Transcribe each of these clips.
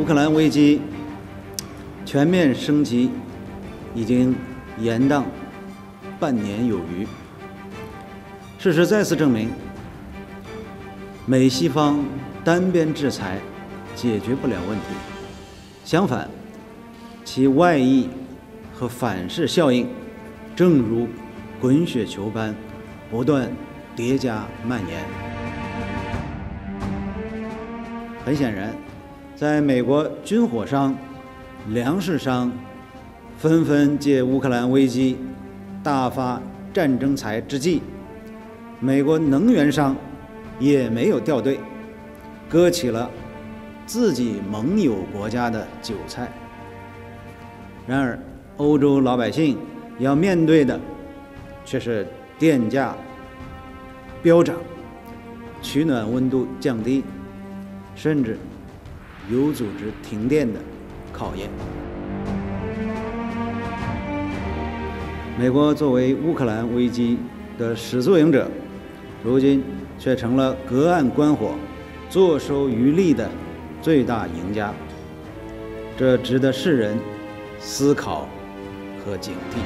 克兰危机全面升级已经延宕半年有余。事实再次证明，美西方单边制裁解决不了问题，相反，其外溢和反噬效应正如滚雪球般不断叠加蔓延。很显然，在美国军火商、粮食商纷纷借乌克兰危机大发战争财之际，美国能源商也没有掉队，割起了自己盟友国家的韭菜。然而，欧洲老百姓要面对的却是电价飙涨、取暖温度降低，甚至有组织停电的考验。美国作为乌克兰危机的始作俑者，如今却成了隔岸观火、坐收渔利的最大赢家，这值得世人思考和警惕。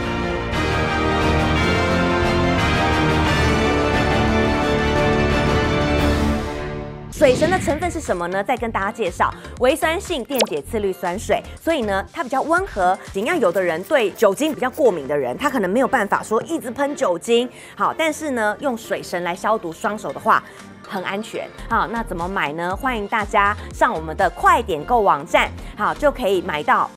水神的成分是什么呢？再跟大家介绍，微酸性电解次氯酸水，所以呢，它比较温和。尽量有的人对酒精比较过敏的人，他可能没有办法说一直喷酒精。好，但是呢，用水神来消毒双手的话，很安全。好，那怎么买呢？欢迎大家上我们的快点购网站，好，就可以买到